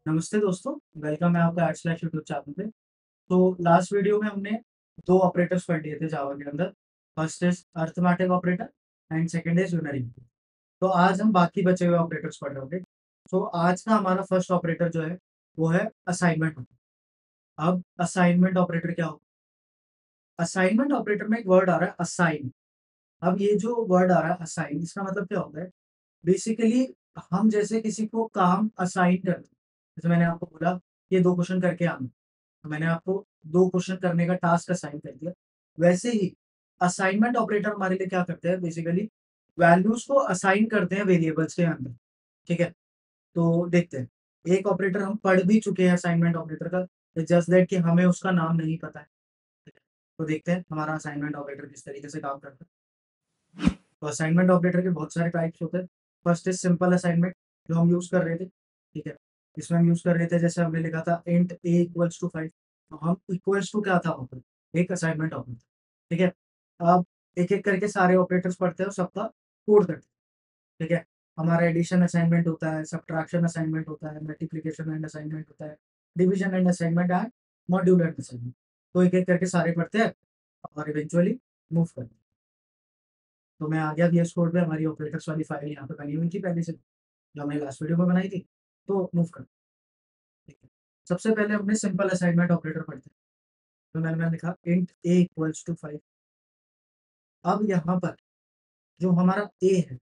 नमस्ते दोस्तों, वेलकम है आपका आर्ट स्लैश यूट्यूब चैनल पे। तो लास्ट वीडियो में हमने 2 ऑपरेटर्स पढ़ लिए थे जावा के अंदर। First is arithmetic operator and second is unary. तो आज हम बाकी बचे हुए ऑपरेटर्स पढ़ रहे होंगे। तो आज का हमारा फर्स्ट ऑपरेटर जो है, वो है असाइनमेंट। अब असाइनमेंट ऑपरेटर क्या होगा? असाइनमेंट ऑपरेटर में एक वर्ड आ रहा है असाइन। अब ये जो वर्ड आ रहा है असाइन, इसका मतलब क्या होता है? बेसिकली हम जैसे किसी को काम असाइन करते हैं। जैसे मैंने आपको बोला, ये 2 क्वेश्चन करके आना। तो मैंने आपको 2 क्वेश्चन करने का टास्क असाइन कर दिया। वैसे ही असाइनमेंट ऑपरेटर हमारे लिए क्या करते हैं, बेसिकली वैल्यूज़ को असाइन करते हैं वेरिएबल्स के अंदर। ठीक है? तो देखते हैं। एक ऑपरेटर हम पढ़ भी चुके हैं असाइनमेंट ऑपरेटर का, इट्स जस्ट दैट कि हमें उसका नाम नहीं पता है। ठीक है? तो देखते हैं हमारा असाइनमेंट ऑपरेटर किस तरीके से काम करता है। तो असाइनमेंट ऑपरेटर के बहुत सारे टाइप्स होते हैं। फर्स्ट इज़ सिंपल असाइनमेंट, जो हम यूज़ कर रहे थे। ठीक है? इसमें हम यूज़ कर रहे थे, जैसे हमने लिखा था इंट ए इक्वल्स टू 5। तो हम इक्वल्स टू क्या था वहाँ पे? एक असाइनमेंट ऑपरेटर। ठीक है? अब एक-एक करके सारे ऑपरेटर्स पढ़ते हैं और सबका कोड करते हैं। ठीक है? हमारा एडिशन असाइनमेंट होता है, सबट्रैक्शन असाइनमेंट होता है, मल्टीप्लिकेशन एंड असाइनमेंट होता है, division and assignment and module and assignment. तो एक-एक करके सारे पढ़ते हैं और इवेंचुअली मूव करते हैं। तो मैं आ गया वीएस कोड पे, हमारी ऑपरेटर्स वाली फाइल यहाँ पे बनी हुई थी पहले से, जो हमने लास्ट वीडियो में बनाई थी। तो मूव करते हैं, ठीक है। सबसे पहले हमने सिंपल असाइनमेंट ऑपरेटर पढ़ते हैं। तो मैंने लिखा इंट ए इक्वल्स टू 5। अब यहाँ पर जो हमारा ए है,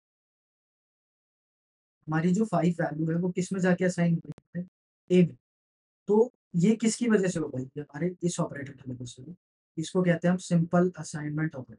हमारी जो 5 वैल्यू है वो किस में जाके असाइन हुई है? ए में। तो ये किसकी वजह से हो गई? ये हमारे इस ऑपरेटर की वजह से हुई। इसको कहते हैं हम सिंपल असाइनमेंट ऑपरेटर।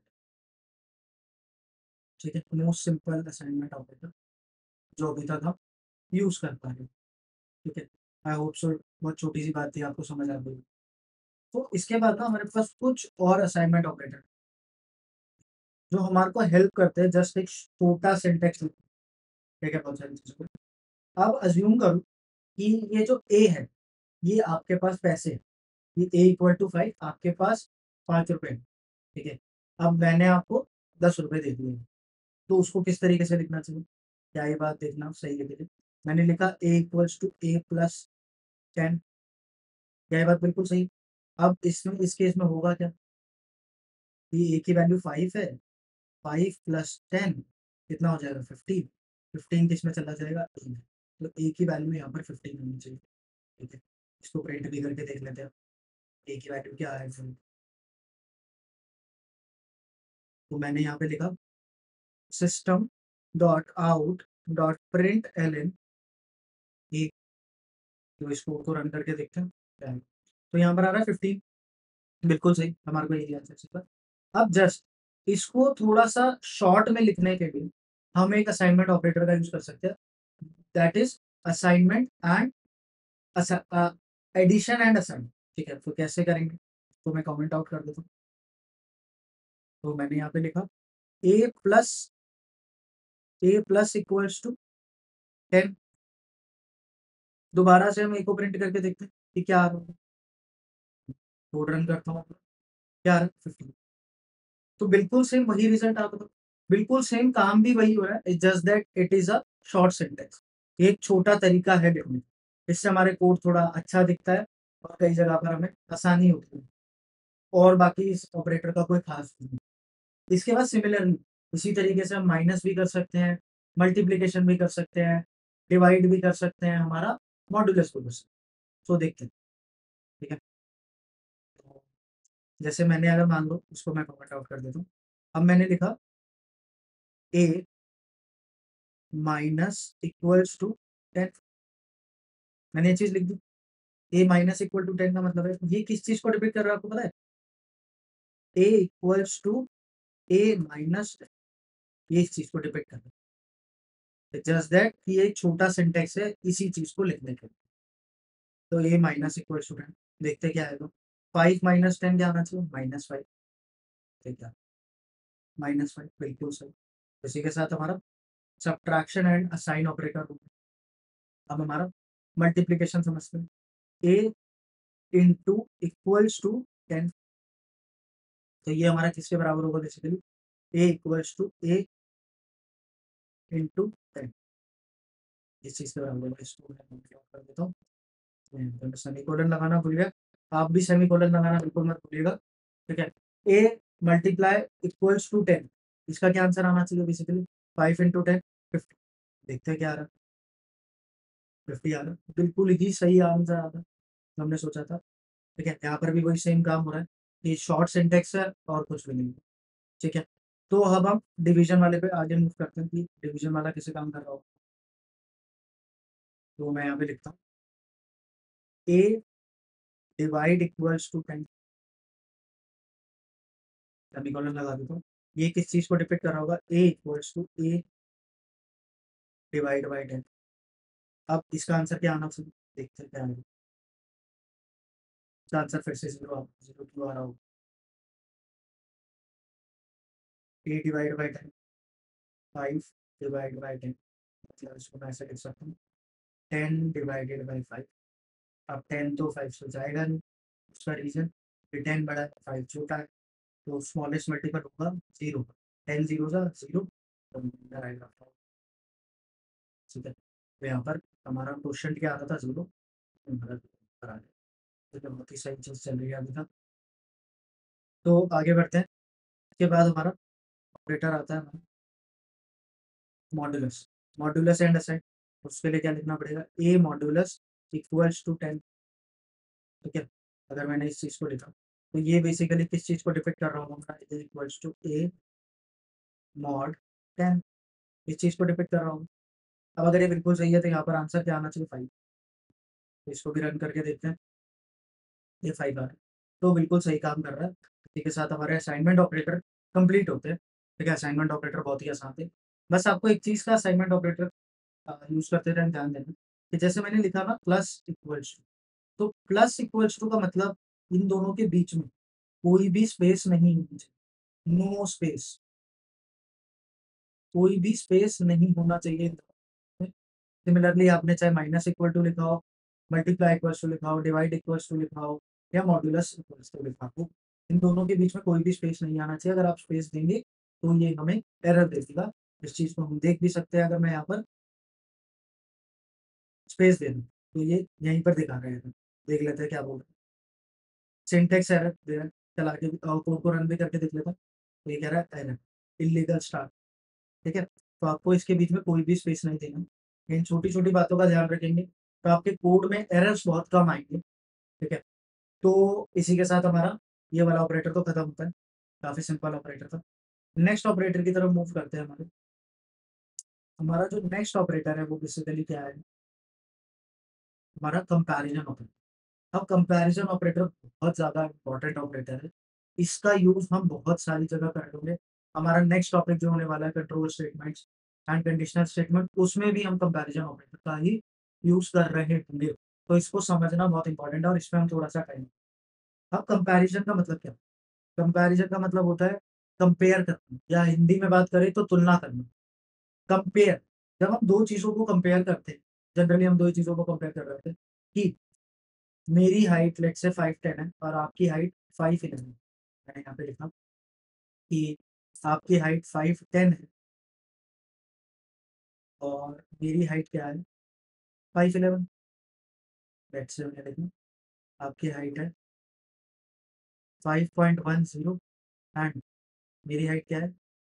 ठीक है? मोस्ट सिंपल असाइनमेंट ऑपरेटर जो अभी तक हम यूज़ कर पा रहे हैं। ठीक है? आई होप सो बहुत छोटी-सी बात थी, आपको समझ आ गई। तो इसके बाद ना हमारे पास कुछ और असाइनमेंट ऑपरेटर जो हमारे को हेल्प करते हैं, जस्ट एक छोटा सिंटेक्स लिखने में। ठीक है? बहुत सारी चीज़ों को। अब अज़्यूम करो कि ये जो ए है, ये आपके पास पैसे हैं। ये ए इक्वल टू 5, आपके पास ₹5 है। ठीक है? अब मैंने आपको ₹10 दे दिए हैं, तो उसको किस तरीके से लिखना चाहिए? क्या ये बात देखना सही है मेरी? मैंने लिखा A equals to A plus 10। क्या ये बात बिल्कुल सही? अब इसमें इस केस में होगा क्या? ये ए की वैल्यू 5 है, 5 प्लस 10 कितना हो जाएगा? 15। 15 किस में चला जाएगा? ए में। तो ए की वैल्यू यहाँ पर 15 होनी चाहिए। ठीक है? इसको प्रिंट भी करके देख लेते हैं। ए की वैल्यू क्या है फिर? तो मैंने यहाँ पे लिखा system dot out dot println A. तो इस कोड को रन करके देखते हैं क्या है। तो यहाँ पर आ रहा है 15। बिल्कुल सही, हमारे को यही आंसर चाहिए था। अब जस्ट इसको थोड़ा-सा शॉर्ट में लिखने के लिए हम एक असाइनमेंट ऑपरेटर का यूज़ कर सकते हैं। That is assignment and addition and assign. ठीक है? तो कैसे करेंगे? तो मैं कमेंट आउट कर देता हूँ। तो मैंने यहाँ पे लिखा ए प्लस इक्वल्स टू 10। दोबारा से हम ए को प्रिंट करके देखते हैं कि क्या आ रहा है। कोड रन करता हूँ। क्या आ रहा है? 15। तो बिल्कुल सेम वही रिजल्ट आ रहा था। बिल्कुल सेम काम भी वही हो रहा है, it's just that it is a short syntax. एक छोटा तरीका है लिखने का। इससे हमारे कोड थोड़ा अच्छा दिखता है और कई जगह पर हमें आसानी होती है। और बाकी इस ऑपरेटर का कोई खास नहीं है। इसके बाद सिमिलरली उसी तरीके से हम माइनस भी कर सकते हैं, मल्टीप्लिकेशन भी कर सकते हैं, डिवाइड भी कर सकते हैं, हमारा मॉड्यूलस भी कर सकते हैं। तो देखते हैं, ठीक है? तो जैसे मैंने अगर मान लो इसको मैं कमेंट आउट कर देता हूँ। अब मैंने लिखा ए माइनस इक्वल्स टू 10। मैंने ये चीज़ लिख दी। ए माइनस इक्वल टू 10 का मतलब है, ये किस चीज़ को डिपिक्ट कर रहा है आपको पता है? A equals to A minus, ये इस चीज़ को डिपिक्ट कर रहा है। जस्ट दैट कि ये एक छोटा सिंटेक्स है इसी चीज़ को लिखने के लिए। तो ए माइनस इक्वल्स टू 10, देखते हैं क्या आएगा। 5 माइनस 10 क्या आना चाहिए? -5। ठीक है? -5 बिल्कुल सही। इसी के साथ हमारा सब्ट्रैक्शन एंड असाइन ऑपरेटर हो गया। अब हमारा मल्टीप्लिकेशन समझते हैं। A into equals to 10। तो ये हमारा किसके बराबर होगा basically? A equals to A into 10। इस चीज़ के बराबर होगा। इसको मैं कर देता हूँ। तो सेमीकोलन लगाना भूल गया। आप भी सेमीकोलन लगाना बिल्कुल मत भूलिएगा, ठीक है? ए मल्टीप्लाई इक्वल्स टू 10, इसका क्या आंसर आना चाहिए बेसिकली? 5 इंटू 10 50। देखते हैं क्या आ रहा है। 50 आ रहा है, बिल्कुल ही सही आंसर आ रहा है जो हमने सोचा था। ठीक है, यहाँ पर भी वही सेम काम हो रहा है कि शॉर्ट सिंटेक्स है और कुछ भी नहीं है। ठीक है, तो अब हम डिवीजन वाले पे आगे मूव करते हैं कि डिवीजन वाला कैसे काम कर रहा हो। तो मैं यहाँ पे लिखता हूँ A divide equals to 10, semicolon लगा देता हूँ। ये किस चीज़ को डिपेंड कर रहा होगा? A equals to A divide by 10। अब इसका आंसर क्या आना चाहिए? देखते हैं क्या आएगा। इसका आंसर फिर से 0 क्यों आ रहा होगा? A divide by 10, 5 divide by 10, मतलब इसको मैं ऐसे लिख सकता हूँ 10 डिवाइडेड बाय 5। अब 10 तो 5 से जाएगा नहीं, उसका रीज़न कि 10 बड़ा है, 5 छोटा है, तो स्मॉलेस्ट मल्टीपल होगा 0। 10 ज़ीरो ज़ा 0, तो इधर आएगा। ठीक है, तो यहाँ पर हमारा क्वेश्चन क्या आता था? 0, हमारा पर आ गया। ठीक है, बहुत ही सही चीज़ चल रही है अभी तक। तो आगे बढ़ते हैं। इसके बाद हमारा ऑपरेटर आता है हमारा मॉडुलस। मॉडुलस एंड असाइन, उसके लिए क्या लिखना पड़ेगा? A modulus equals to 10। ठीक है, अगर मैंने इस चीज़ को लिखा तो ये बेसिकली किस चीज़ को डिपेंड कर रहा होगा? A equals to A mod 10, इस चीज़ को डिपेंड कर रहा हूँ। अब अगर ये बिल्कुल सही है तो यहाँ पर आंसर क्या आना चाहिए? 5। तो इसको भी रन करके देखते हैं, ये 5 आ रहा है, तो बिल्कुल सही काम कर रहा है। इसी के साथ हमारे असाइनमेंट ऑपरेटर कंप्लीट होते हैं। ठीक है, असाइनमेंट ऑपरेटर बहुत ही आसान थे। बस आपको एक चीज़ का असाइनमेंट ऑपरेटर यूज़ करते टाइम ध्यान देना कि जैसे मैंने लिखा ना प्लस इक्वल्स टू, तो प्लस इक्वल्स टू का मतलब इन दोनों के बीच में कोई भी स्पेस नहीं होनी चाहिए, नो स्पेस, कोई भी स्पेस नहीं होना चाहिए इन दोनों में। सिमिलरली आपने चाहे माइनस इक्वल टू लिखा हो, मल्टीप्लाई इक्वल्स टू लिखा हो, डिवाइड इक्वल्स टू लिखा हो या मॉड्यूलस इक्वल्स टू लिखा हो, इन दोनों के बीच में कोई भी स्पेस नहीं आना चाहिए। अगर आप स्पेस देंगे तो ये हमें एरर दे देगा। इस चीज़ को हम देख भी सकते हैं, अगर मैं यहाँ पर स्पेस दे दूँ तो ये यहीं पर दिखा रहा है एरर। देख लेते हैं क्या बोल रहा है। सिंटैक्स एरर दे रहा है, चला के कोड को रन भी करके देख लेता हूँ। तो ये कह रहा है एरर, इल्लीगल स्टार्ट। ठीक है? तो आपको इसके बीच में कोई भी स्पेस नहीं देना। इन छोटी-छोटी बातों का ध्यान रखेंगे, तो आपके कोड में एरर्स बहुत कम आएँगे। ठीक है? तो इसी के साथ हमारा ये वाला ऑपरेटर तो खत्म होता है। काफ़ी सिंपल ऑपरेटर था। नेक्स्ट ऑपरेटर की तरफ मूव करते हैं हमारा जो नेक्स्ट ऑपरेटर है वो बेसिकली क्या है? हमारा कंपैरिज़न ऑपरेटर। अब कंपैरिज़न ऑपरेटर बहुत ज़्यादा इम्पोर्टेंट ऑपरेटर है। इसका यूज़ हम बहुत सारी जगह करेंगे। हमारा नेक्स्ट टॉपिक जो होने वाला है control statements and conditional statement, उसमें भी हम कंपैरिज़न ऑपरेटर का ही यूज़ कर रहे होंगे। तो इसको समझना बहुत इम्पोर्टेंट है और इसमें हम थोड़ा-सा टाइम। अब कंपैरिज़न का मतलब क्या? कंपैरिज़न का मतलब होता है कंपेयर करना, या हिंदी में बात करें तो तुलना करना। कंपेयर, जब हम 2 चीज़ों को कंपेयर करते हैं, जनरली हम 2 ही चीज़ों को कंपेयर कर रहे होते हैं कि मेरी हाइट लेट्स से 5'10" है और आपकी हाइट 5'11" है। मैंने यहाँ पे लिखा कि आपकी हाइट 5'10" है और मेरी हाइट क्या है? 5'11", लेट्स से मैंने लिखा आपकी हाइट है 5.10 एंड मेरी हाइट क्या है?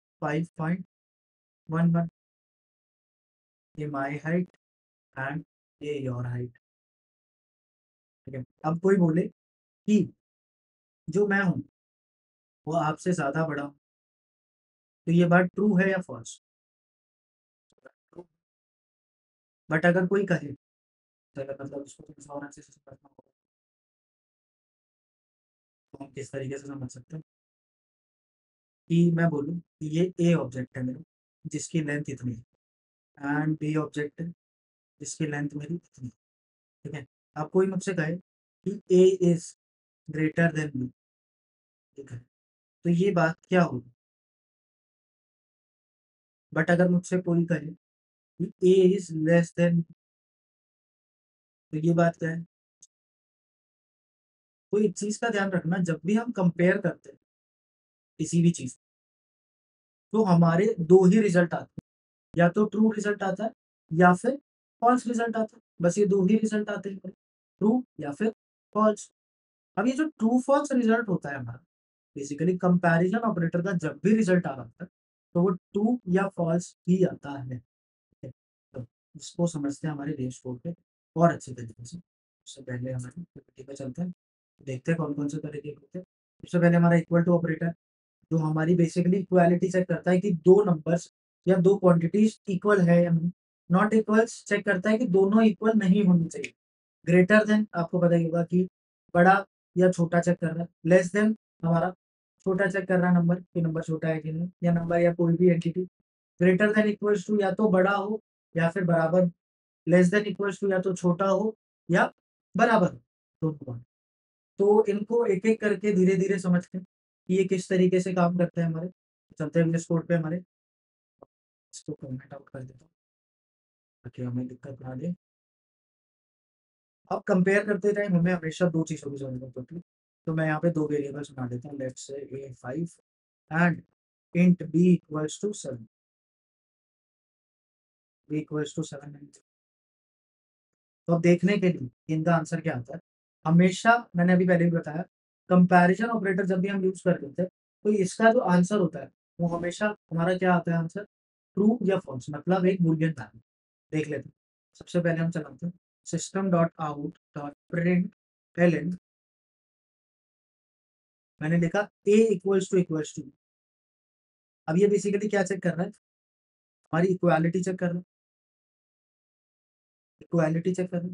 5.11। ये माय हाइट एंड ये योर हाइट। ठीक है? अब कोई बोले कि जो मैं हूँ वो आपसे ज़्यादा बड़ा हूँ, तो ये बात ट्रू है या फ़ॉल्स? बट अगर कोई कहे, तो मतलब उसको थोड़ा और अच्छे से समझना होगा। तो हम किस तरीके से समझ सकते हैं कि मैं बोलूँ कि ये ए ऑब्जेक्ट है मेरा, जिसकी लेंथ इतनी है, एंड बी ऑब्जेक्ट है जिसकी लेंथ मेरी इतनी है। ठीक है? अब कोई मुझसे कहे कि A is greater than B, ठीक है? तो ये बात क्या होगी? बट अगर मुझसे कोई कहे कि ए इज़ लेस देन, तो ये बात क्या है? तो एक चीज़ का ध्यान रखना, जब भी हम कंपेयर करते हैं किसी भी चीज़, तो हमारे 2 ही रिज़ल्ट आते हैं, या तो ट्रू रिज़ल्ट आता है या फिर फॉल्स रिजल्ट आता है। बस ये 2 ही रिजल्ट आते हैं, ट्रू या फिर फॉल्स। अब ये जो ट्रू फॉल्स रिजल्ट होता है हमारा, बेसिकली कंपैरिजन ऑपरेटर का जब भी रिजल्ट आ रहा होता है, तो वो ट्रू या फॉल्स ही आता है। ठीक है? तो इसको समझते हैं हमारे बेस कोड पे और अच्छे तरीके से। उससे पहले हमारे पीपीटी पे चलते हैं, देखते हैं कौन-कौन से तरीके होते हैं। सबसे पहले हमारा इक्वल टू ऑपरेटर, जो हमारी बेसिकली इक्वालिटी चेक करता है कि 2 नंबर्स या 2 क्वांटिटीज़ इक्वल है या नहीं। नॉट इक्वल्स चेक करता है कि दोनों इक्वल नहीं होनी चाहिए। ग्रेटर देन आपको पता ही होगा कि बड़ा या छोटा चेक कर रहा है। लेस देन हमारा छोटा चेक कर रहा है नंबर, कि नंबर छोटा है कि नहीं, या नंबर या कोई भी entity. Greater than equals to या तो बड़ा हो या फिर बराबर। लेस देन इक्वल्स टू या तो छोटा हो या बराबर हो, दोनों बार। तो इनको एक-एक करके धीरे-धीरे समझते हैं कि ये किस तरीके से काम करते हैं हमारे। चलते हैं इंग्लिश कोड पे हमारे, इसको कमेंट आउट कर देता हूँ ताकि हमें दिक्कत ना दे। अब कंपेयर करते टाइम हमें हमेशा 2 चीज़ों की ज़रूरत होती है। तो मैं यहाँ पे 2 वेरिएबल्स बना देता हूँ, let's say A5 and int b equals to 7, b equals to 7 and तो अब देखने के लिए कि इनका आंसर क्या आता है। हमेशा मैंने अभी पहले भी बताया, कंपैरिज़न ऑपरेटर जब भी हम यूज़ कर देते हैं, तो इसका जो आंसर होता है, वो हमेशा हमारा क्या आता है आंसर, ट्रू या फ़ॉल्स, मतलब एक बूलियन वैल्यू। देख लेते हैं। सबसे पहले हम चलाते हैं system dot out dot print LN. मैंने लिखा a इक्वल्स टू। अब ये बेसिकली क्या चेक कर रहा है, हमारी इक्वालिटी चेक कर रहा है, इक्वालिटी चेक कर रहा है,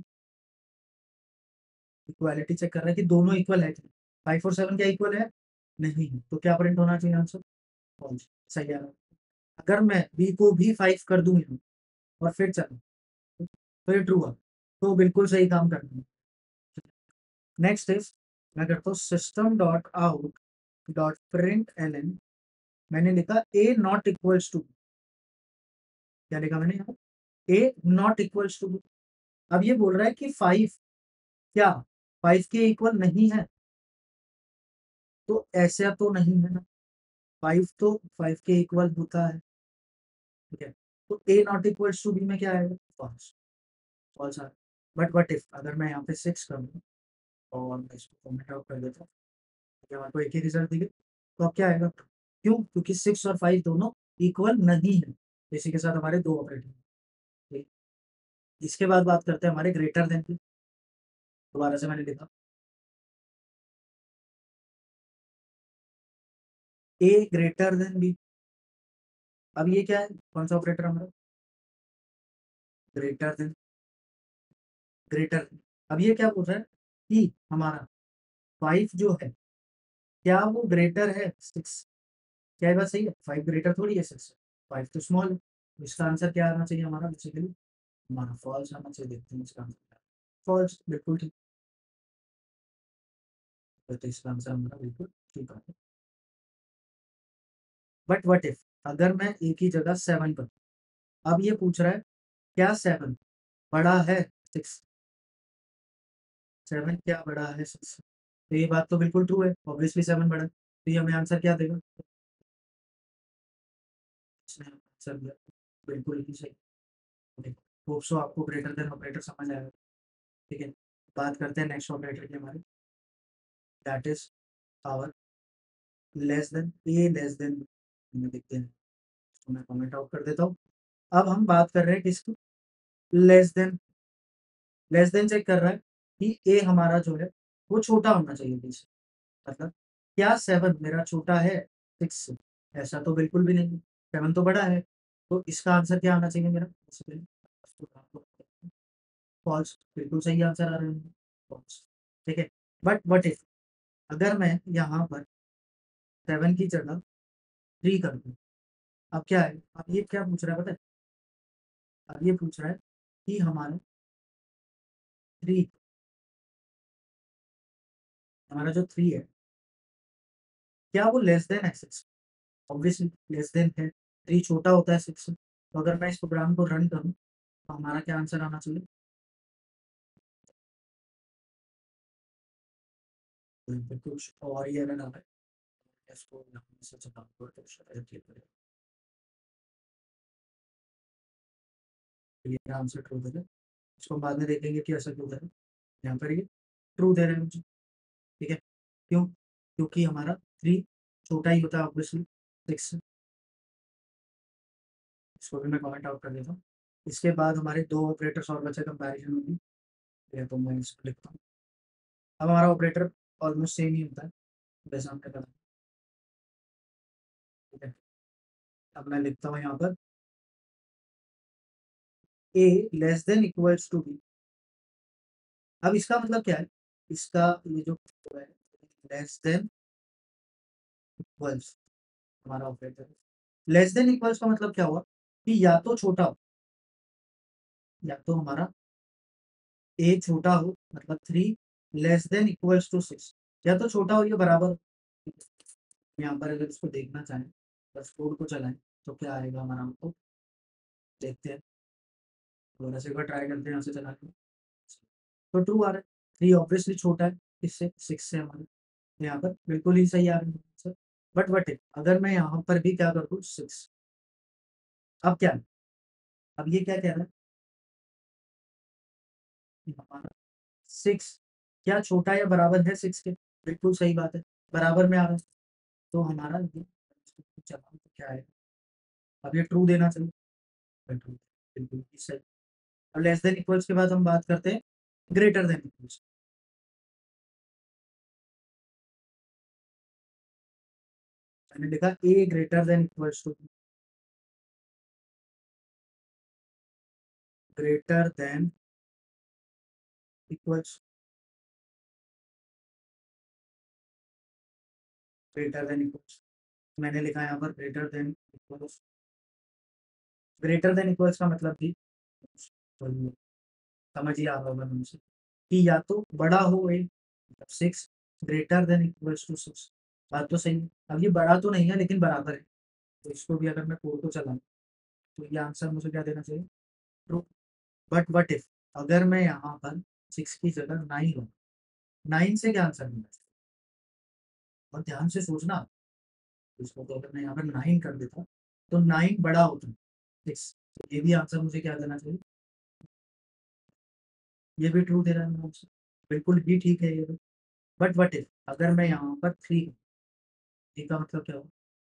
इक्वालिटी चेक कर रहा है कि दोनों इक्वल है क्या? 5 और 7 क्या इक्वल है? नहीं है। तो क्या प्रिंट होना चाहिए आंसर? फॉल्स। सही आ रहा है। अगर मैं b को भी 5 कर दूँ यहाँ और फिर चलाऊँ, तो ये ट्रू है। तो बिल्कुल सही काम कर रहा है। नेक्स्ट इज़, मैं करता हूँ system dot out dot print LN. मैंने लिखा a नॉट इक्वल्स टू, क्या लिखा मैंने यहाँ? a not equals to. अब ये बोल रहा है कि 5 क्या 5 के इक्वल नहीं है? तो ऐसा तो नहीं है ना, 5 तो 5 के इक्वल होता है, ठीक है? तो a not equals to b में क्या आएगा? फॉल्स, फॉल्स आ बट व्हाट इफ अगर मैं यहाँ पे 6 कर दूँ और मैं इसको कमेंट आउट कर देता हूँ, तो हमारे को एक ही रिजल्ट दिखे, तो अब क्या आएगा? क्यों? क्योंकि 6 और 5 दोनों इक्वल नहीं है। इसी के साथ हमारे 2 ऑपरेटर हैं, ठीक। इसके बाद बात करते हैं हमारे ग्रेटर देन की। दोबारा से मैंने लिखा a ग्रेटर देन b। अब ये क्या है? कौन-सा ऑपरेटर हमारा? Greater than, greater. अब ये क्या पूछ रहा है कि हमारा 5 जो है, क्या वो ग्रेटर है 6? क्या ये बात सही है? 5 ग्रेटर थोड़ी है 6 से, 5 तो स्मॉल है। तो इसका आंसर क्या आना चाहिए हमारा बेसिकली? हमारा फॉल्स आना चाहिए। देखते हैं इसका आंसर क्या है। फॉल्स, बिल्कुल ठीक है। तो इसका आंसर हमारा बिल्कुल ठीक है। बट व्हाट इफ अगर मैं एक ही जगह 7 कर, अब ये पूछ रहा है क्या 7 बड़ा है 6? 7 क्या बड़ा है 6 से? तो ये बात तो बिल्कुल ट्रू है, ऑब्वियसली 7 बड़ा है। तो ये हमें आंसर क्या देगा? इसने आंसर दिया बिल्कुल ही सही। होप सो आपको ग्रेटर देन ऑपरेटर समझ आएगा। ठीक है, बात करते हैं नेक्स्ट ऑपरेटर की हमारी, that is our less than, A less than में देखते हैं। तो मैं कमेंट आउट कर देता हूँ। अब हम बात कर रहे हैं किसकी? Less than. Less than check कर रहा है कि ए हमारा जो है वो छोटा होना चाहिए बी से। मतलब क्या 7 मेरा छोटा है 6 से? ऐसा तो बिल्कुल भी नहीं, 7 तो बड़ा है। तो इसका आंसर क्या आना चाहिए मेरा? फॉल्स, बिल्कुल सही आंसर आ रहा है। फॉल्स, ठीक है। बट व्हाट इफ अगर मैं यहाँ पर 7 की जगह 3 कर दूँ, अब क्या है? अब ये क्या पूछ रहा है पता है? अब ये पूछ रहा है कि हमारा 3, हमारा जो 3 है, क्या वो लेस देन है 6? ऑब्वियसली लेस देन है। 3 छोटा होता है 6 से। तो अगर मैं इस प्रोग्राम को रन करूँ, तो हमारा क्या आंसर आना चाहिए? तो यहाँ पे कुछ और ही एरर आ रहा है। इसको यहाँ से चला तो शायद ये करेगा। तो ये आंसर ट्रू दे रहा है। इसको बाद में देखेंगे कि ऐसा क्यों दे रहा है। यहाँ पर ये ट्रू दे रहे हैं मुझे, ठीक है। क्यों? क्योंकि हमारा 3 छोटा ही होता है ऑब्वियसली 6 से। इसको भी मैं कमेंट आउट कर देता हूँ। इसके बाद हमारे 2 ऑपरेटर्स और बचे कंपैरिज़न में भी, या तो मैं इसको लिखता हूँ। अब हमारा ऑपरेटर ऑलमोस्ट सेम ही होता है, जैसा हमने कहा, ठीक है। अब मैं लिखता हूँ यहाँ पर A less than equals to B. अब इसका मतलब क्या है? इसका ये जो है लेस देन इक्वल्स, हमारा ऑपरेटर है। लेस देन इक्वल्स का मतलब क्या हुआ कि या तो छोटा हो, या तो हमारा ए छोटा हो, मतलब 3 लेस देन इक्वल्स टू 6, या तो छोटा हो या बराबर हो। यहाँ पर अगर इसको देखना चाहें, बस कोड को चलाएं तो क्या आएगा हमारा, हमको देखते हैं। थोड़ा सा एक बार ट्राई करते हैं यहाँ से चला के। तो ट्रू आ रहा है, 3 ऑब्वियसली छोटा है इससे, 6 से हमारे, तो यहाँ पर बिल्कुल ही सही आ रहा है आंसर। बट वट इफ अगर मैं यहाँ पर भी क्या कर दूँ 6, अब क्या है? अब ये क्या कह रहा है कि हमारा 6 क्या छोटा या बराबर है 6 के? बिल्कुल सही बात है, बराबर में आ रहा है। तो हमारा ये चला तो क्या है, अब ये ट्रू देना चाहिए, ट्रू, बिल्कुल ही सही। अब लेस देन इक्वल्स के बाद हम बात करते हैं ग्रेटर देन इक्वल्स। मैंने लिखा A greater than equals to, greater than equals, greater than equals. मैंने लिखा यहाँ पर greater than equals. Greater than equals का मतलब कि समझ ही आ रहा होगा तुमसे कि या तो बड़ा हो A, 6 greater than equals to 6। बात तो सही है। अब ये बड़ा तो नहीं है लेकिन बराबर है, तो इसको भी अगर मैं कोड को चलाऊँ तो ये आंसर मुझे क्या देना चाहिए, ट्रू। बट वट इफ अगर मैं यहाँ पर 6 की जगह 9 लूँ, 9 से क्या आंसर मिलना चाहिए? और ध्यान से सोचना, इसको तो अगर मैं यहाँ पर 9 कर देता तो 9 बड़ा होता 6, तो ये भी आंसर मुझे क्या देना चाहिए, ये भी ट्रू दे रहा है आंसर, बिल्कुल भी ठीक है ये भी। बट वट इफ अगर मैं यहाँ पर 3, थ्री का मतलब क्या हुआ,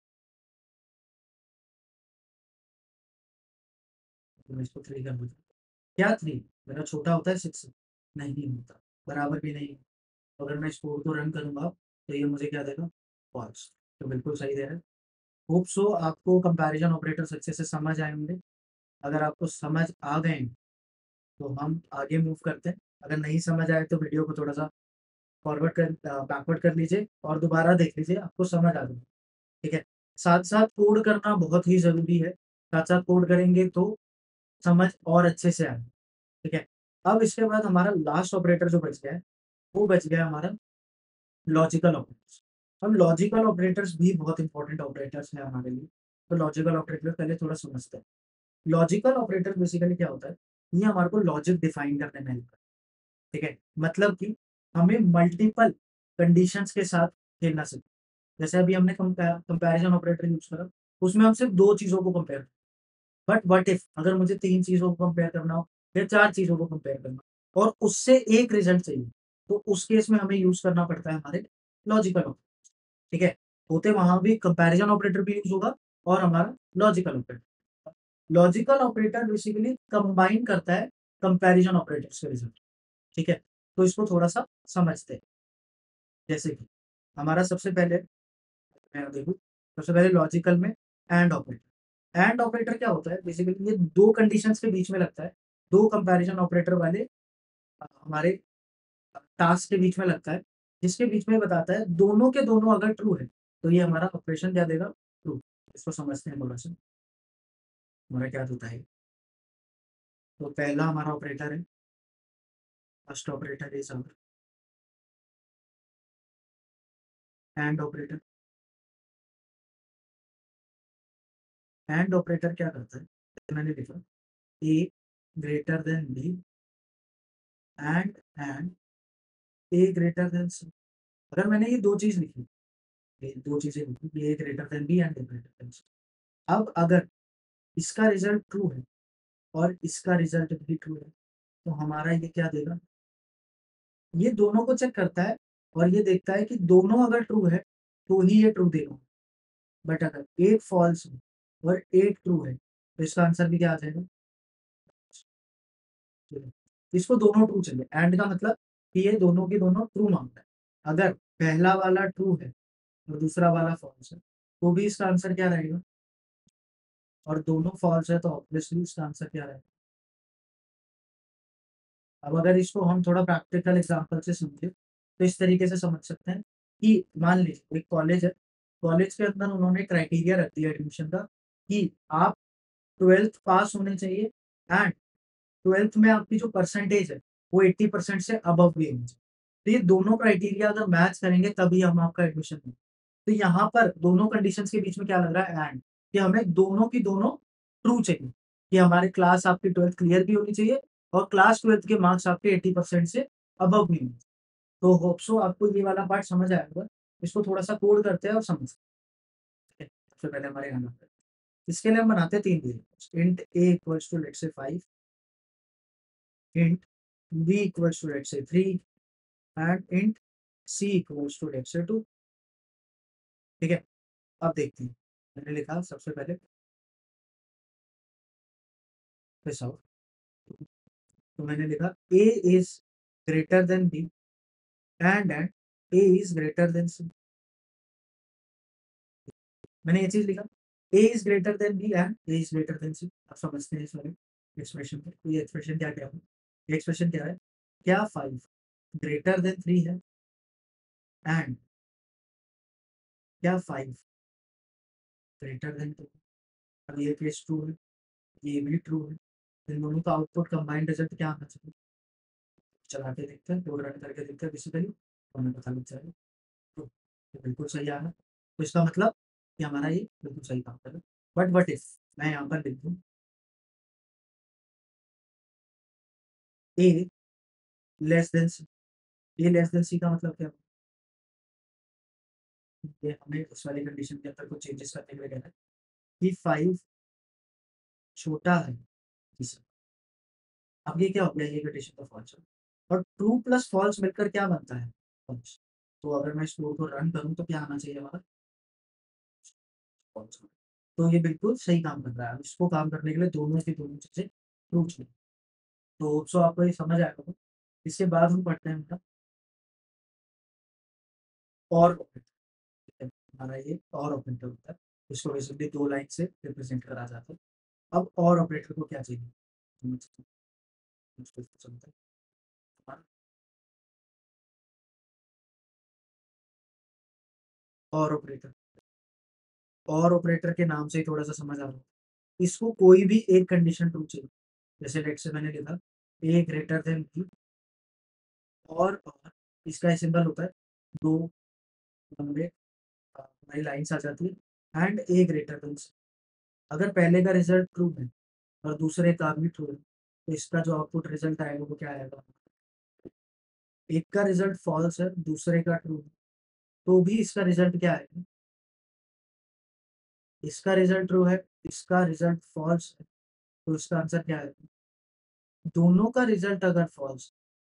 तो मैं इसको 3 कर दूँ, क्या 3 मेरा छोटा होता है 6 से? नहीं होता, बराबर भी नहीं। अगर मैं इस कोड को रन करूँगा तो ये मुझे क्या देगा, फॉल्स। तो बिल्कुल सही दे रहा है। होप सो आपको कंपैरिजन ऑपरेटर्स अच्छे से समझ आए होंगे। अगर आपको समझ आ गए हैं, तो हम आगे मूव करते हैं। अगर नहीं समझ आए तो वीडियो को थोड़ा-सा फॉरवर्ड कर बैकवर्ड कर लीजिए और दोबारा देख लीजिए, आपको समझ आ जाएगा, ठीक है? साथ-साथ कोड करना बहुत ही ज़रूरी है। साथ-साथ कोड करेंगे तो समझ और अच्छे से आएगी, ठीक है? अब इसके बाद हमारा लास्ट ऑपरेटर जो बच गया है, वो बच गया हमारा लॉजिकल ऑपरेटर्स। अब लॉजिकल ऑपरेटर्स भी बहुत इंपॉर्टेंट ऑपरेटर्स हैं हमारे लिए। तो लॉजिकल ऑपरेटर पहले थोड़ा समझते हैं। लॉजिकल ऑपरेटर बेसिकली क्या होता है? ये हमारे को लॉजिक डिफाइन करने में हेल्प करता है, ठीक है? मतलब कि हमें मल्टीपल कंडीशंस के साथ खेलना सीखना। जैसे अभी हमने कंपैरिजन ऑपरेटर यूज़ करा, उसमें हम सिर्फ 2 चीज़ों को कंपेयर, बट व्हाट इफ अगर मुझे 3 चीज़ों को कंपेयर करना हो या 4 चीज़ों को कंपेयर करना हो और उससे एक रिजल्ट चाहिए, तो उस केस में हमें यूज़ करना पड़ता है हमारे लॉजिकल ऑपरेटर, ठीक है? होते वहाँ भी कंपैरिजन ऑपरेटर भी यूज़ होगा और हमारा logical operator. Logical operator basically combine करता है कंपैरिजन ऑपरेटर्स के रिजल्ट, ठीक है? तो इसको थोड़ा-सा समझते हैं। जैसे कि हमारा सबसे पहले मैं देखूँ, सबसे पहले लॉजिकल में एंड ऑपरेटर। एंड ऑपरेटर क्या होता है? बेसिकली ये 2 कंडीशंस के बीच में लगता है। 2 कंपैरिजन ऑपरेटर वाले हमारे टास्क के बीच में लगता है, जिसके बीच में बताता है दोनों के दोनों अगर ट्रू है, तो ये हमारा ऑपरेशन क्या देगा? ट्रू। इसको समझते हैं थोड़ा-सा, हमारा क्या होता है? तो पहला हमारा ऑपरेटर है, first operator is our and operator. And operator क्या करता है? जैसे मैंने लिखा A greater than B and A greater than C. अगर मैंने ये 2 चीज़ लिखी, ये 2 चीज़ें लिखी कि A greater than B and A greater than C. अब अगर इसका रिज़ल्ट ट्रू है और इसका रिजल्ट भी ट्रू है, तो हमारा ये क्या देगा, ये दोनों को चेक करता है और ये देखता है कि दोनों अगर ट्रू है तो ही ये ट्रू देगा। बट अगर एक फॉल्स हो और एक ट्रू है तो इसका आंसर भी क्या आ जाएगा, true। इसको दोनों ट्रू चाहिए, एंड का मतलब कि ये दोनों की दोनों ट्रू मांगता है। अगर पहला वाला ट्रू है और दूसरा वाला फॉल्स है तो भी इसका आंसर क्या रहेगा, और दोनों फॉल्स है तो ऑब्वियसली इसका आंसर क्या रहेगा। अब अगर इसको हम थोड़ा प्रैक्टिकल एग्जांपल से समझे तो इस तरीके से समझ सकते हैं कि मान लीजिए एक कॉलेज है, कॉलेज के अंदर उन्होंने क्राइटेरिया रख दिया एडमिशन का कि आप 12th पास होने चाहिए एंड 12th में आपकी जो परसेंटेज है वो 80% से अबव भी होनी चाहिए। तो ये दोनों क्राइटेरिया अगर मैच करेंगे तभी हम आपका एडमिशन देंगे। तो यहाँ पर दोनों कंडीशंस के बीच में क्या लग रहा है, एंड कि हमें दोनों की दोनों ट्रू चाहिए, कि हमारी क्लास आपकी 12th क्लियर भी होनी चाहिए और क्लास 12th के मार्क्स आपके 80% से अबव भी होने चाहिए। तो होप सो आपको ये वाला पार्ट समझ आया होगा। इसको थोड़ा-सा कोड करते हैं और समझते हैं। सबसे पहले हमारे यहाँ पे इसके लिए हम बनाते हैं 3 variables, int a equals to let's say 5, int b equals to let's say 3 and int c equals to let's say 2। ठीक है? अब देखते हैं। मैंने लिखा सबसे पहले फिश आउट, तो मैंने लिखा a is greater than b and a is greater than c। मैंने ये चीज़ लिखा, a is greater than b and a is greater than c। आप समझते हैं इस वाले एक्सप्रेशन को। तो ये एक्सप्रेशन क्या-क्या है? ये एक्सप्रेशन क्या है? क्या 5 ग्रेटर देन 3 है एंड क्या 5 ग्रेटर देन 2। अब ये केस ट्रू है, ये भी ट्रू है। इन दोनों का आउटपुट कंबाइंड रिजल्ट क्या आना चाहिए? चला के देखते हैं, कोड रन करके देखते हैं बेसिकली, तो हमें पता लग जाएगा। तो ये बिल्कुल सही आ रहा है। तो इसका मतलब कि हमारा ये बिल्कुल सही काम कर रहा है। बट व्हाट इफ मैं यहाँ पर लिख दूँ A less than C. A less than C का मतलब क्या हुआ? ये हमें उस वाली कंडीशन के अंदर कुछ चेंजेस करने के लिए कहना है कि 5 छोटा है इससे। अब ये क्या हो गया, ये कंडीशन तो फॉल्स है और ट्रू प्लस फॉल्स मिलकर क्या बनता है, फॉल्स। तो अगर मैं इस कोड को रन करूँ तो क्या आना चाहिए हमारा, फॉल्स। तो ये बिल्कुल सही काम कर रहा है। अब इसको काम करने के लिए दोनों की दोनों चीज़ें ट्रू चाहिए। तो होप सो आपको ये समझ आया होगा। इसके बाद हम पढ़ते हैं मतलब और ऑपरेटर। ठीक है? हमारा ये और ऑपरेटर होता है। इसको बेसिकली 2 लाइन से रिप्रेजेंट करा जाता है। अब और ऑपरेटर को क्या चाहिए? समझते हैं, उसको समझते हैं। हाँ, और ऑपरेटर, और ऑपरेटर के नाम से ही थोड़ा-सा समझ आ रहा है। इसको कोई भी एक कंडीशन ट्रू चाहिए। जैसे लेट्स से मैंने लिखा ए ग्रेटर देन बी और इसका सिंबल होता है 2 लंबे हमारी लाइन्स आ जाती है and A greater than C. अगर पहले का रिजल्ट ट्रू है और दूसरे का भी ट्रू है तो इसका जो आउटपुट रिजल्ट आएगा वो क्या आएगा? एक का रिजल्ट फॉल्स है, दूसरे का ट्रू है, तो भी इसका रिजल्ट क्या आएगा? इसका रिजल्ट ट्रू है, इसका रिजल्ट फॉल्स है, तो इसका आंसर क्या आएगा? दोनों का रिजल्ट अगर फॉल्स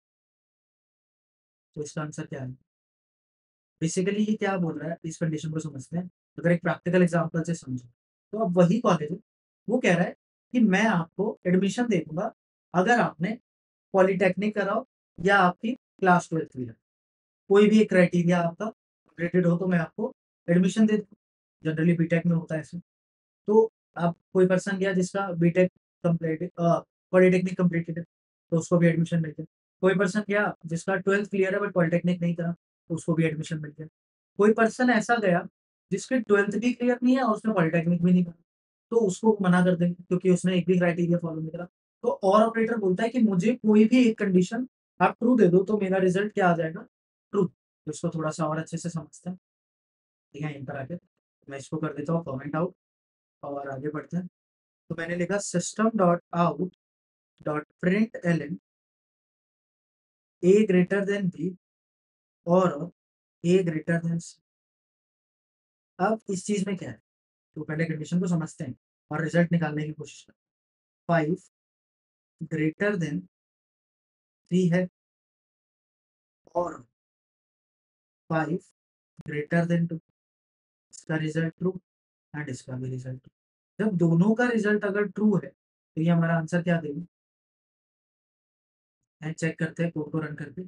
तो इसका आंसर क्या है? बेसिकली ये क्या बोल रहा है, इस कंडीशन को समझते हैं। अगर एक प्रैक्टिकल एग्जांपल से समझो, तो अब वही कॉलेज है, वो कह रहा है कि मैं आपको एडमिशन दे दूँगा अगर आपने पॉलिटेक्निक करा हो या आपकी क्लास 12th क्लियर। कोई भी एक क्राइटेरिया आपका कंप्लीटेड हो तो मैं आपको एडमिशन दे दूँ। जनरली बीटेक में होता है ऐसे। तो अब कोई पर्सन गया जिसका बीटेक कंप्लीट पॉलिटेक्निक कंप्लीटेड है, तो उसको भी एडमिशन मिल गया। कोई पर्सन गया जिसका 12th क्लियर है बट पॉलिटेक्निक नहीं करा, तो उसको भी एडमिशन मिल गया। कोई पर्सन ऐसा गया जिसकी 12th भी क्लियर नहीं है और उसने पॉलिटेक्निक भी नहीं करा, तो उसको मना कर देंगे क्योंकि उसने एक भी क्राइटेरिया फॉलो नहीं करा। तो और ऑपरेटर बोलता है कि मुझे कोई भी एक कंडीशन आप ट्रू दे दो तो मेरा रिजल्ट क्या आ जाएगा? ट्रू। तो इसको थोड़ा-सा और अच्छे से समझते हैं। ठीक है, यहीं पर आके मैं इसको कर देता हूँ कमेंट आउट और आगे बढ़ते हैं। तो मैंने लिखा system dot out dot println A greater than B और ए ग्रेटर देन सी। अब इस चीज में क्या है, तो पहले कंडीशन को समझते हैं और रिजल्ट निकालने की कोशिश करते हैं। 5 ग्रेटर देन 3 है और 5 ग्रेटर देन 2, इसका रिजल्ट ट्रू एंड इसका भी रिजल्ट ट्रू। जब दोनों का रिजल्ट अगर ट्रू है तो ये हमारा आंसर क्या देगा? एंड चेक करते हैं कोड को रन करके।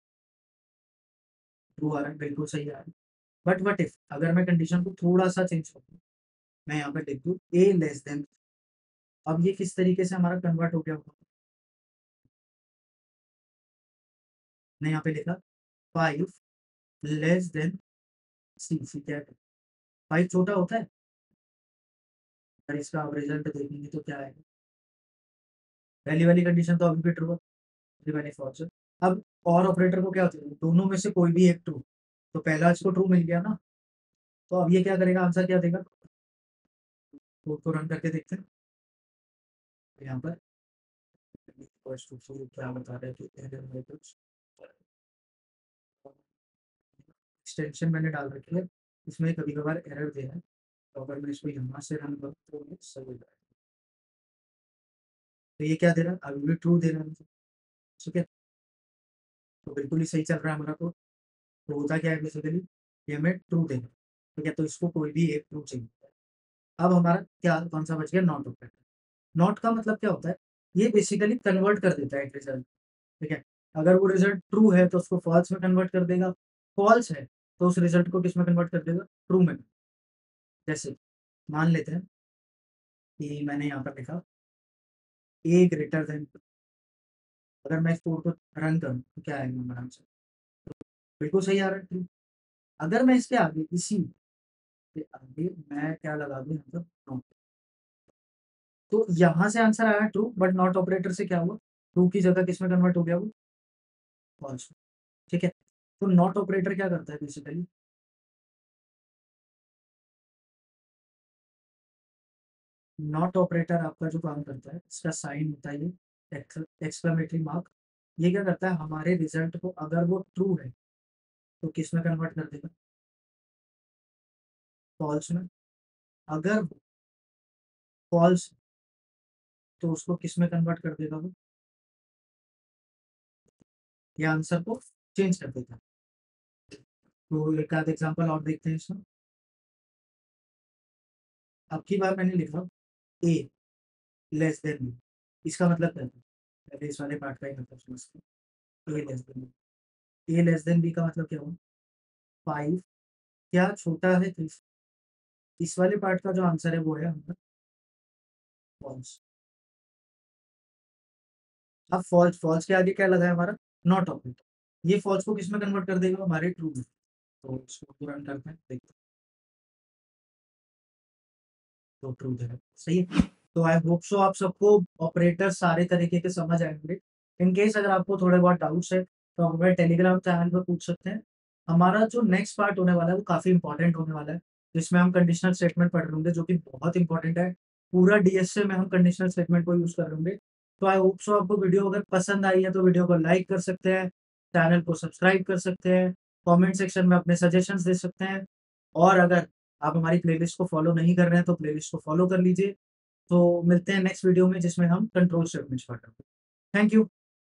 ट्रू आ रहा है, बिल्कुल सही आ रहा है। बट व्हाट इफ अगर मैं कंडीशन को थोड़ा सा चेंज करूँ, मैं यहाँ पे लिख दूँ ए लेस देन, अब ये किस तरीके से हमारा कन्वर्ट हो गया होगा? मैंने यहाँ पे लिखा 5 लेस देन सी। सी क्या है? 5 छोटा होता है। अगर इसका आप रिजल्ट देखेंगे तो क्या आएगा? पहली वाली कंडीशन तो अभी भी ट्रू है, दूसरी वाली फॉल्स है। अब और ऑपरेटर को क्या होता है, दोनों में से कोई भी एक ट्रू, तो पहला इसको ट्रू मिल गया ना, तो अब ये क्या करेगा, आंसर क्या देगा? कोड को रन करके देखते हैं। यहाँ पर क्या बता रहे थे, एक्सटेंशन मैंने डाल रखी है, इसमें कभी कभार एरर दे रहा है, तो अगर मैं इसको यहाँ से रन करूँ तो ये सही हो जाएगा। तो ये क्या दे रहा है, अभी भी ट्रू दे रहा है मुझे, ठीक है। तो बिल्कुल ही सही चल रहा है हमारा कोड। तो होता क्या है बेसिकली, ये हमें ट्रू देगा, ठीक है। तो इसको कोई भी एक ट्रू चाहिए। अब हमारा क्या कौन सा बच गया, नॉट ऑपरेटर। नॉट का मतलब क्या होता है, ये बेसिकली कन्वर्ट कर देता है एक रिजल्ट, ठीक है। अगर वो रिजल्ट ट्रू है तो उसको फॉल्स में कन्वर्ट कर देगा, फॉल्स है तो उस रिजल्ट को किस में कन्वर्ट कर देगा, ट्रू में। जैसे मान लेते हैं कि मैंने यहाँ पर लिखा ए ग्रेटर देन, अगर मैं इस कोड को रन करूँ तो क्या आएगा हमारा आंसर? बिल्कुल सही आ रहा है, ट्रू। अगर मैं इसके आगे इसी के आगे मैं क्या लगा दूँ यहाँ पर, नॉट, तो यहाँ से आंसर आया ट्रू, बट नॉट ऑपरेटर से क्या हुआ, ट्रू की जगह किस में कन्वर्ट हो गया वो, फॉल्स, ठीक है। तो नॉट ऑपरेटर क्या करता है बेसिकली, नॉट ऑपरेटर आपका जो काम करता है, इसका साइन होता है ये एक्सक्लेमेटरी मार्क। ये क्या करता है, हमारे रिजल्ट को अगर वो ट्रू है तो किस में कन्वर्ट कर देगा, फॉल्स में। अगर फॉल्स तो उसको किस में कन्वर्ट कर देगा वो, ये आंसर को चेंज कर देगा। तो एक आध एग्जांपल और देखते हैं इसमें। अब की बार मैंने लिखा ए लेस देन बी, इसका मतलब क्या था, पहले इस वाले पार्ट का ही मतलब समझते हैं। A less than B, A less than B का मतलब क्या हुआ, 5 क्या छोटा है 3, इस वाले पार्ट का जो आंसर है वो है हमारा फॉल्स। अब फॉल्स, फॉल्स के आगे क्या लगा है हमारा, नॉट ऑपरेटर। ये फॉल्स को किस में कन्वर्ट कर देगा, हमारे ट्रू में। तो इसको रन करते हैं, देखते हैं। तो ट्रू है, सही है। तो आई होप सो आप सबको ऑपरेटर सारे तरीके के समझ आएंगे। इन केस अगर आपको थोड़े बहुत डाउट्स है तो आप हमारे टेलीग्राम चैनल पर पूछ सकते हैं। हमारा जो नेक्स्ट पार्ट होने वाला है वो काफी इंपॉर्टेंट होने वाला है, जिसमें हम कंडीशनल स्टेटमेंट पढ़ रहे होंगे, जो कि बहुत इंपॉर्टेंट है। पूरा डीएसए में हम कंडीशनल स्टेटमेंट को यूज कर रहे होंगे। तो आई होप सो आपको वीडियो अगर पसंद आई है तो वीडियो को लाइक कर सकते हैं, चैनल को सब्सक्राइब कर सकते हैं, कमेंट सेक्शन में अपने सजेशंस दे सकते हैं। और अगर आप हमारी प्लेलिस्ट को फॉलो नहीं कर रहे हैं तो प्लेलिस्ट को फॉलो कर लीजिए। तो मिलते हैं नेक्स्ट वीडियो में जिसमें हम कंट्रोल स्टेटमेंट्स पढ़ रहे हैं। Thank you.